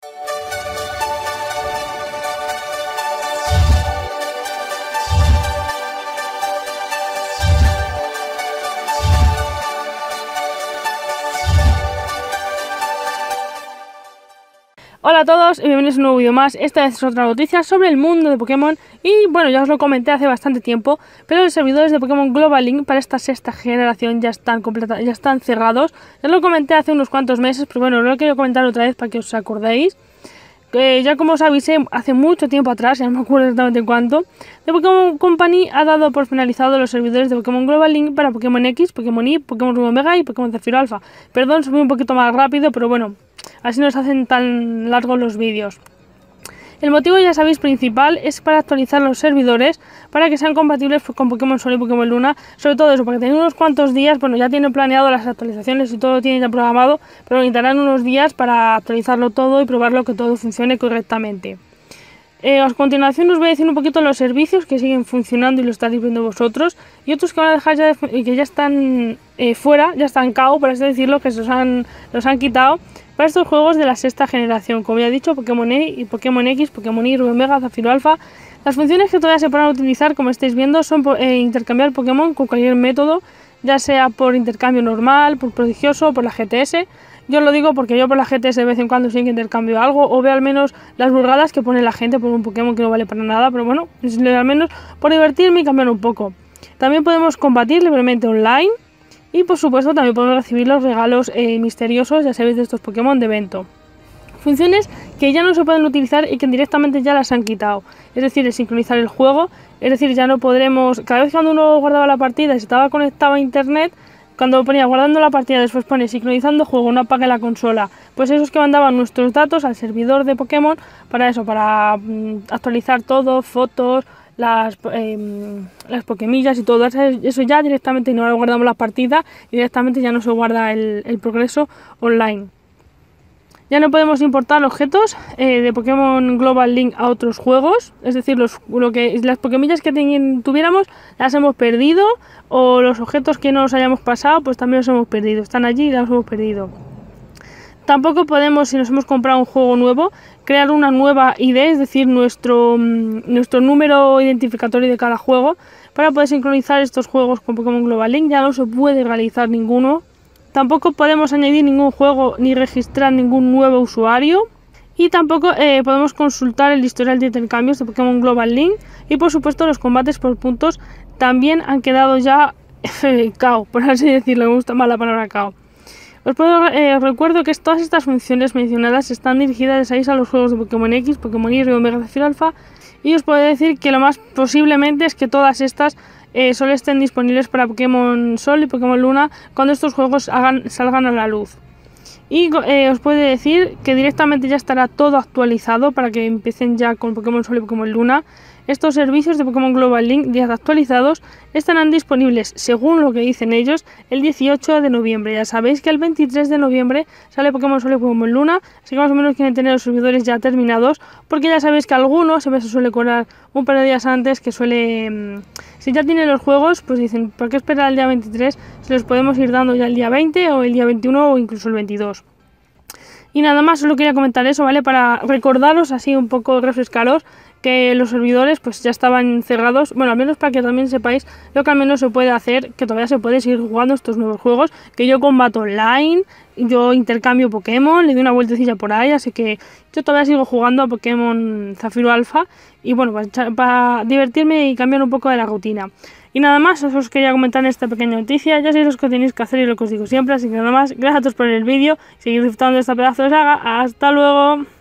Hola a todos y bienvenidos a un nuevo vídeo más. Esta vez es otra noticia sobre el mundo de Pokémon y bueno, ya os lo comenté hace bastante tiempo, pero los servidores de Pokémon Global Link para esta sexta generación ya están cerrados. Ya lo comenté hace unos cuantos meses, pero bueno, lo quiero comentar otra vez para que os acordéis. Ya como os avisé hace mucho tiempo atrás, ya no me acuerdo exactamente cuánto, The Pokémon Company ha dado por finalizado los servidores de Pokémon Global Link para Pokémon X, Pokémon Y, Pokémon Ruby Omega y Pokémon Zafiro Alpha. Perdón, subí un poquito más rápido, pero bueno, así no se hacen tan largos los vídeos. El motivo, ya sabéis, principal es para actualizar los servidores para que sean compatibles con Pokémon Sol y Pokémon Luna. Sobre todo eso, porque tenéis unos cuantos días, bueno, ya tienen planeado las actualizaciones y todo lo tienen ya programado, pero necesitarán unos días para actualizarlo todo y probarlo que todo funcione correctamente. A continuación os voy a decir un poquito los servicios que siguen funcionando y lo estáis viendo vosotros, y otros que van a dejar ya que ya están fuera, ya están KO, por así decirlo, que los han quitado para estos juegos de la sexta generación. Como ya he dicho, Pokémon Y, Pokémon X, Pokémon Y, Ruby Omega, Zafiro Alpha. Las funciones que todavía se podrán utilizar, como estáis viendo, son intercambiar Pokémon con cualquier método, ya sea por intercambio normal, por prodigioso, por la GTS. Yo lo digo porque yo por la GTS de vez en cuando sí que intercambio algo, o veo al menos las burradas que pone la gente por un Pokémon que no vale para nada, pero bueno, al menos por divertirme y cambiar un poco. También podemos combatir libremente online. Y por supuesto también podemos recibir los regalos misteriosos, ya sabéis, de estos Pokémon de evento. Funciones que ya no se pueden utilizar y que directamente ya las han quitado. Es decir, el sincronizar el juego, es decir, ya no podremos... Cada vez cuando uno guardaba la partida y estaba conectado a internet, cuando ponía guardando la partida, después pone sincronizando juego, no apague la consola, pues esos que mandaban nuestros datos al servidor de Pokémon para eso, para actualizar todo, fotos, las Pokémillas y todo eso ya directamente no lo guardamos la partida y directamente ya no se guarda el progreso online. Ya no podemos importar objetos de Pokémon Global Link a otros juegos, es decir, las Pokémillas que tuviéramos las hemos perdido, o los objetos que nos hayamos pasado pues también los hemos perdido, están allí y los hemos perdido. Tampoco podemos, si nos hemos comprado un juego nuevo, crear una nueva ID, es decir, nuestro número identificatorio de cada juego, para poder sincronizar estos juegos con Pokémon Global Link. Ya no se puede realizar ninguno. Tampoco podemos añadir ningún juego ni registrar ningún nuevo usuario. Y tampoco podemos consultar el historial de intercambios de Pokémon Global Link. Y por supuesto los combates por puntos también han quedado ya KO, por así decirlo, me gusta más la palabra KO. Os recuerdo que todas estas funciones mencionadas están dirigidas a los juegos de Pokémon X, Pokémon Y, Ruby Omega, Zafiro Alpha, y os puedo decir que lo más posiblemente es que todas estas solo estén disponibles para Pokémon Sol y Pokémon Luna cuando estos juegos salgan a la luz. Y os puedo decir que directamente ya estará todo actualizado para que empiecen ya con Pokémon Sol y Pokémon Luna. Estos servicios de Pokémon Global Link ya actualizados estarán disponibles, según lo que dicen ellos, el 18 de noviembre. Ya sabéis que el 23 de noviembre sale Pokémon Sol y Pokémon Luna, así que más o menos quieren tener los servidores ya terminados, porque ya sabéis que algunos se suele colar un par de días antes, que suele... Si ya tienen los juegos, pues dicen, ¿por qué esperar el día 23? Se los podemos ir dando ya el día 20 o el día 21 o incluso el 22. Y nada más, solo quería comentar eso, ¿vale? Para recordaros, así un poco refrescaros, que los servidores pues ya estaban cerrados. Bueno, al menos para que también sepáis lo que al menos se puede hacer, que todavía se puede seguir jugando estos nuevos juegos, que yo combato online, yo intercambio Pokémon, le doy una vueltecilla por ahí, así que yo todavía sigo jugando a Pokémon Zafiro Alpha, y bueno, para divertirme y cambiar un poco de la rutina. Y nada más, os quería comentar esta pequeña noticia. Ya sabéis lo que tenéis que hacer y lo que os digo siempre, así que nada más, gracias a todos por el vídeo, seguid disfrutando de esta pedazo de saga. ¡Hasta luego!